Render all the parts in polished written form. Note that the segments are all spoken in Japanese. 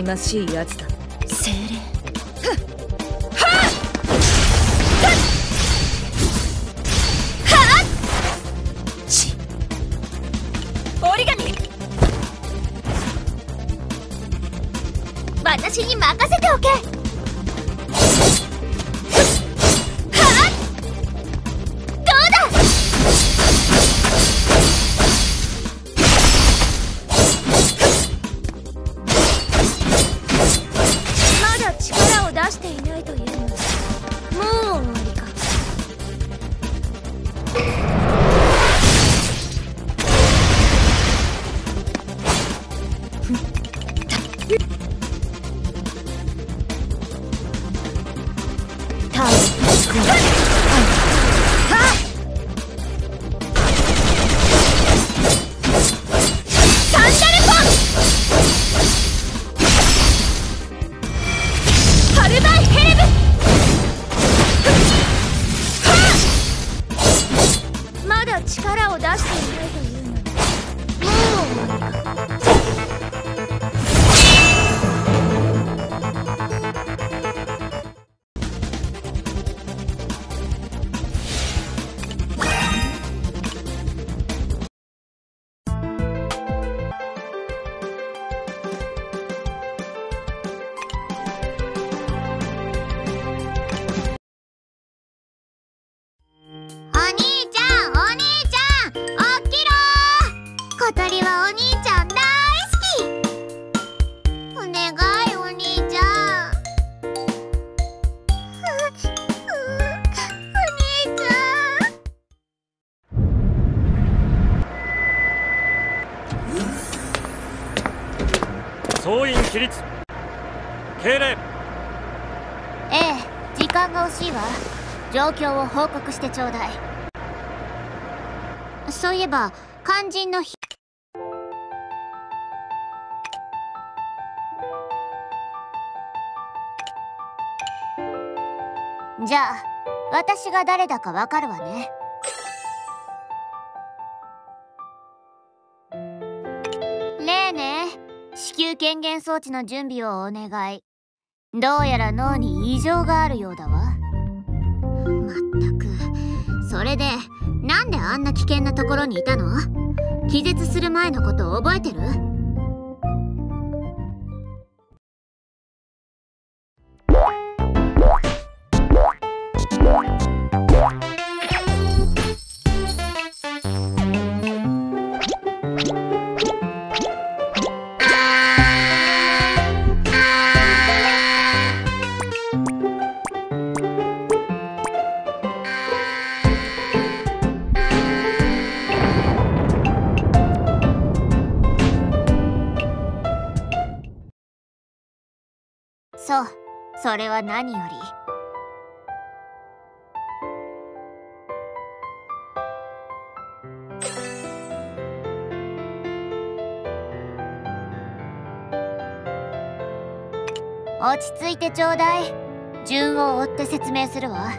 ましいやつだ。 精霊。 折り紙。 私に任せておけ。力を出していないというのに、もう終わりか。小鳥はお兄ちゃん大好き。お願いお兄ちゃん。お兄ちゃん。総員起立。敬礼。 ええ、時間が欲しいわ。状況を報告してちょうだい。そういえば肝心のじゃあ私が誰だかわかるわね。ねえねえ、子宮権限装置の準備をお願い。どうやら脳に異常があるようだわ。まったく、それでなんであんな危険なところにいたの？気絶する前のこと覚えてる？そう、それは何より。落ち着いてちょうだい。順を追って説明するわ。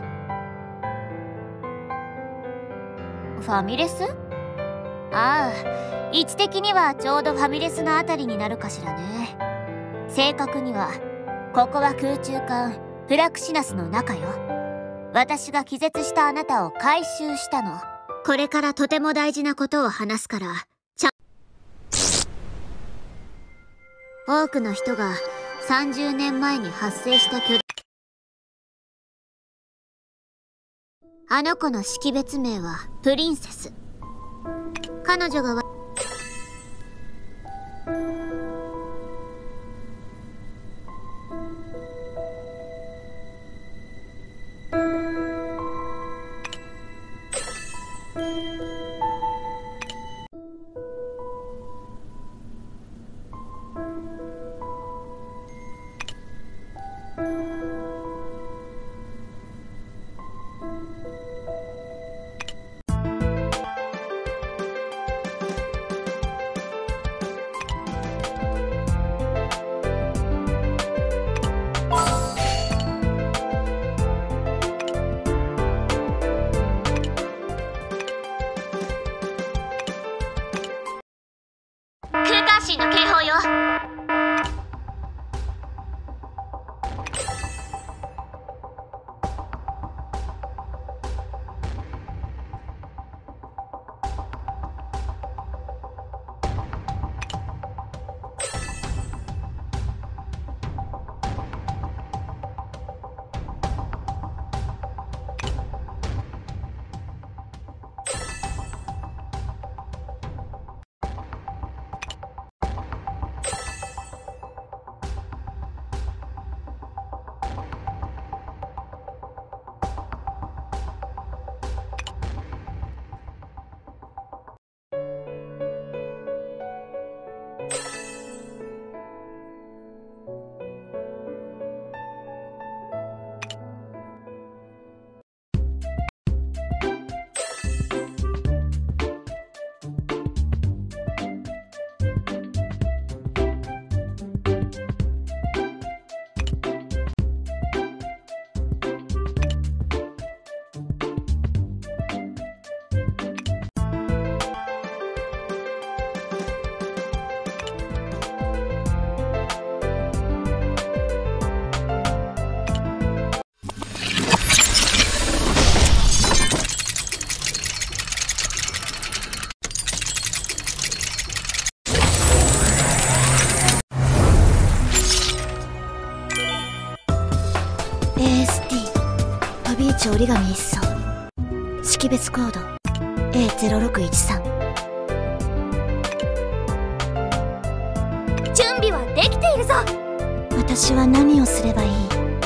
ファミレス？ああ、位置的にはちょうどファミレスのあたりになるかしらね。正確にはここは空中艦フラクシナスの中よ。私が気絶したあなたを回収したの。これからとても大事なことを話すから、多くの人が30年前に発生したあの子の識別名はプリンセス。彼女が空間神の警報よ。 町折紙一曹、識別コード A0613。準備はできているぞ。私は何をすればいい？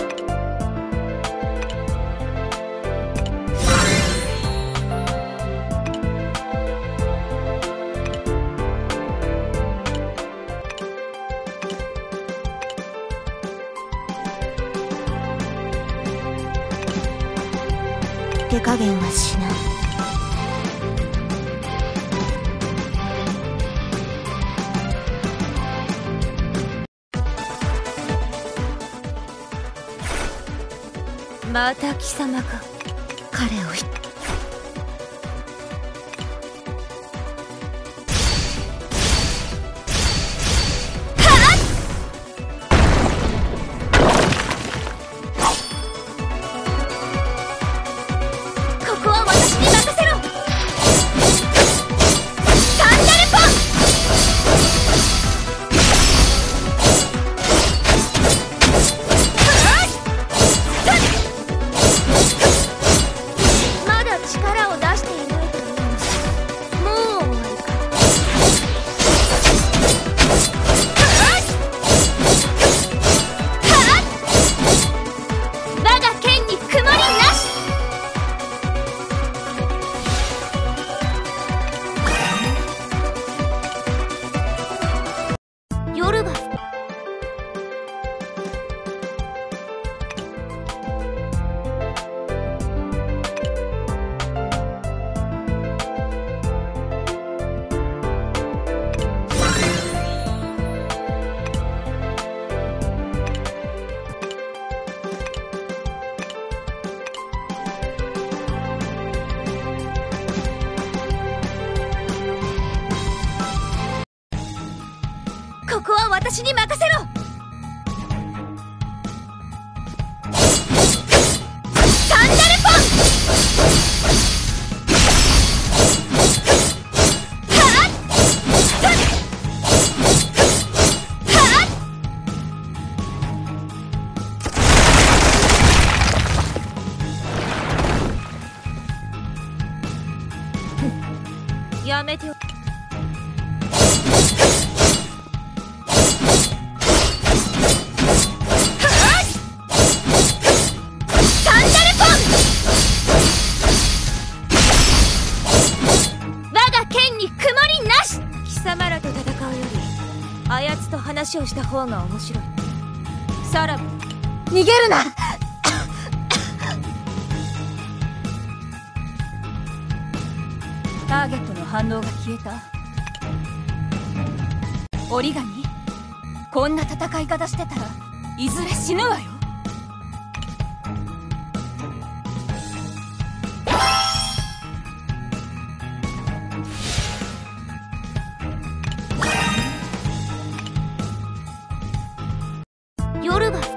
手加減はしない。 また貴様か。 彼をここは私に任せろ。サンダルポン。はっはっ。やめてよ。貴様らと戦うよりあやつと話をした方が面白い。さらば逃げるな。ターゲットの反応が消えた。折紙、こんな戦い方してたらいずれ死ぬわよ。夜が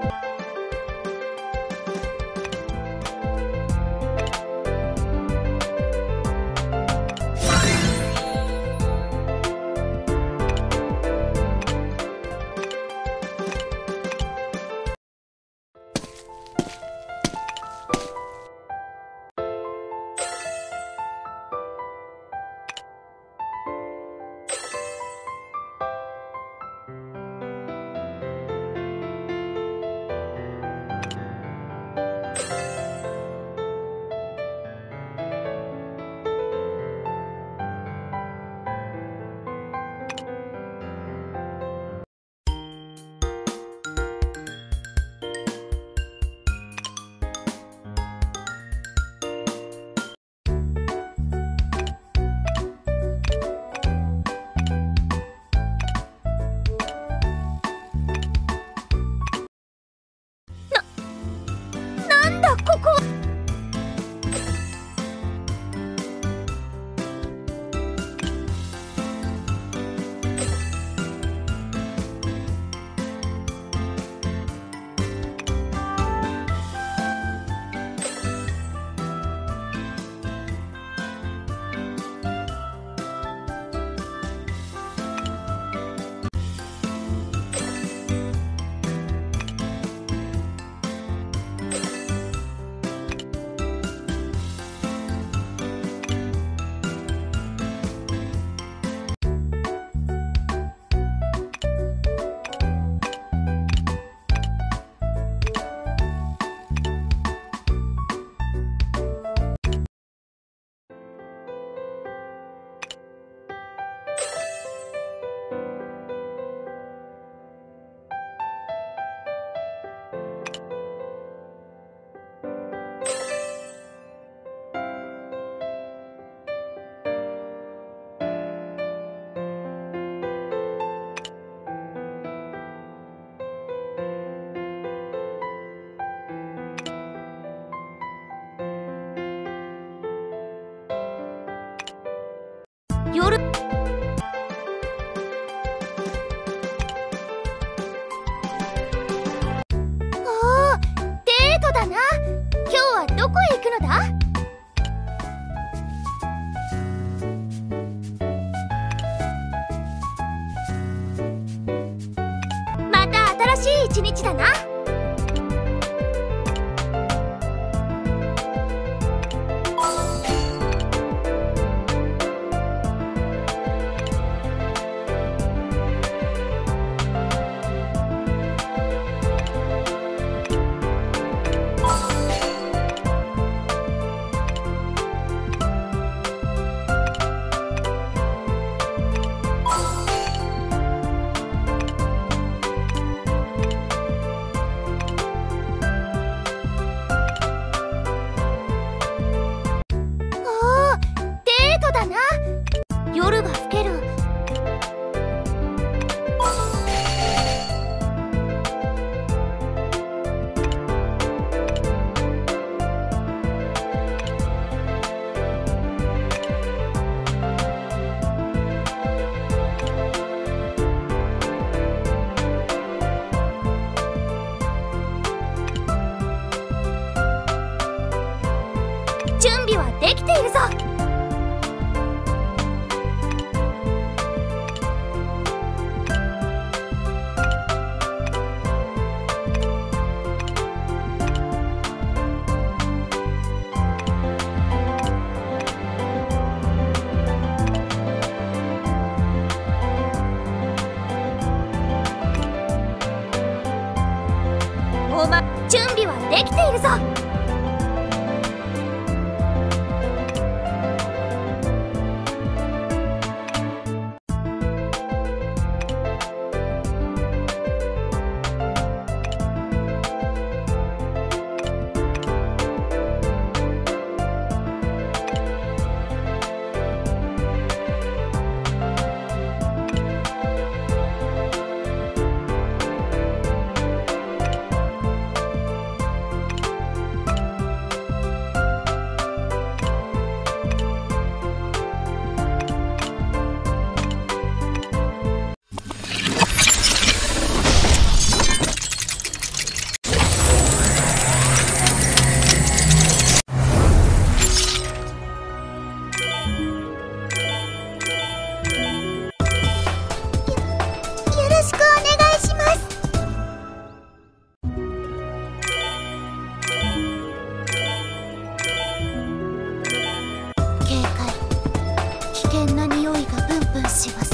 一日だな。夜が更ける。準備はできているぞ。準備はできているぞ。危険な匂いがプンプンします。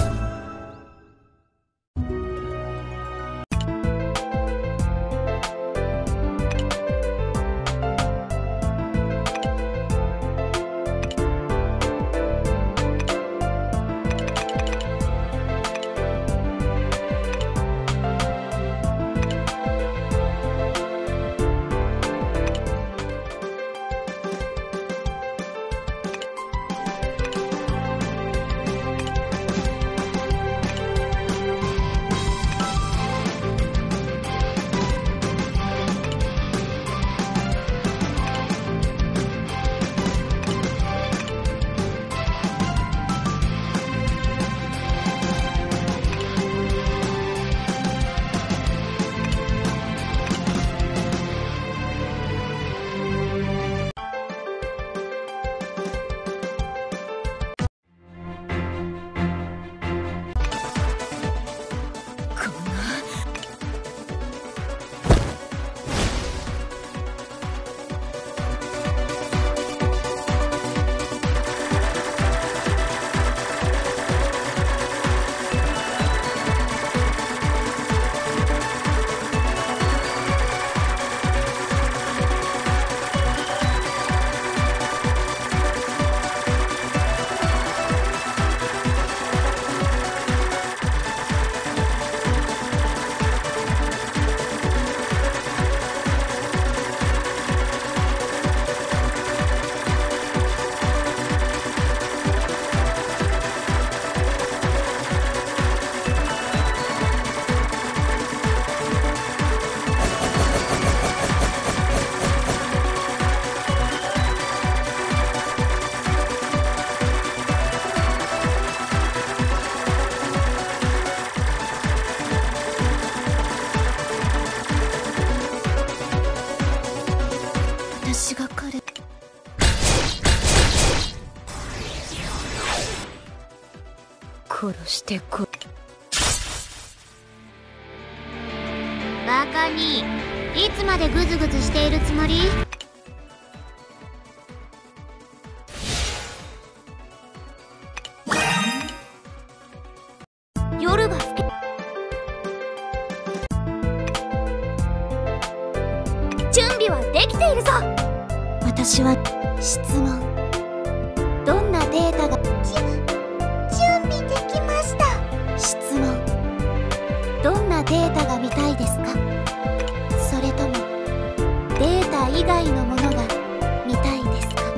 私が彼殺してこバカにいつまでグズグズしているつもり？夜が更け、準備はできているぞ。私は質問。どんなデータが準備できました。質問。どんなデータが見たいですか？それともデータ以外のものが見たいですか？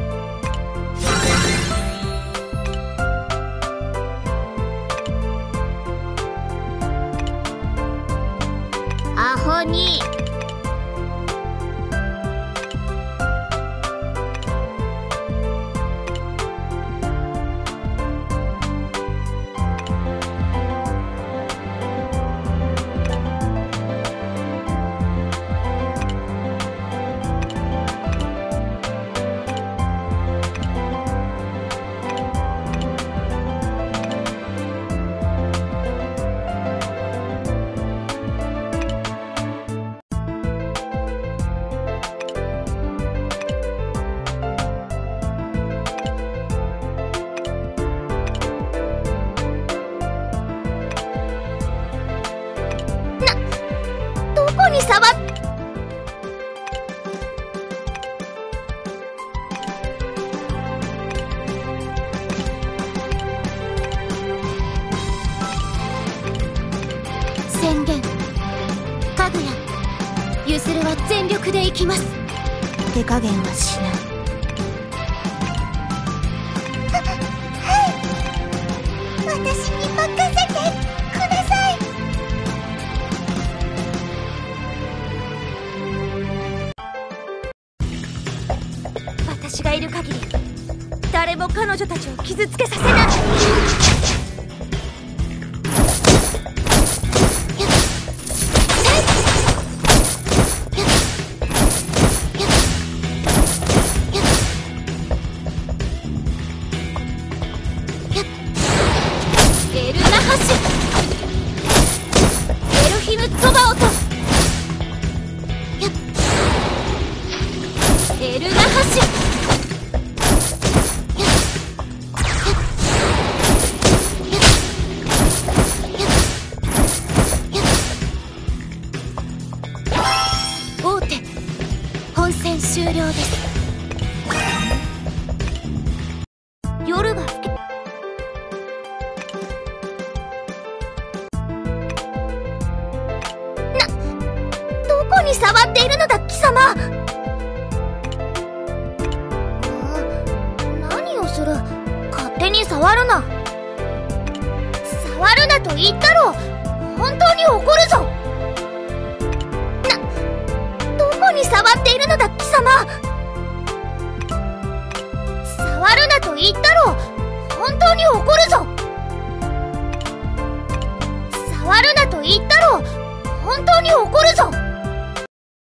アホに。宣言。かぐや、ゆずるは全力でいきます。手加減はしない。はい、私に任せてください。私がいる限り誰も彼女たちを傷つけさせない。エルナハシュ、エルヒム・ツォバオト、エルナハシュ、大手本戦終了です。夜が更け、どこに触っているのだ貴様。何をする、勝手に触るな。触るなと言ったろう。本当に怒るぞ。どこに触っているのだ貴様。触るなと言ったろう。本当に怒るぞ。触るなと言ったろう。本当に怒るぞ。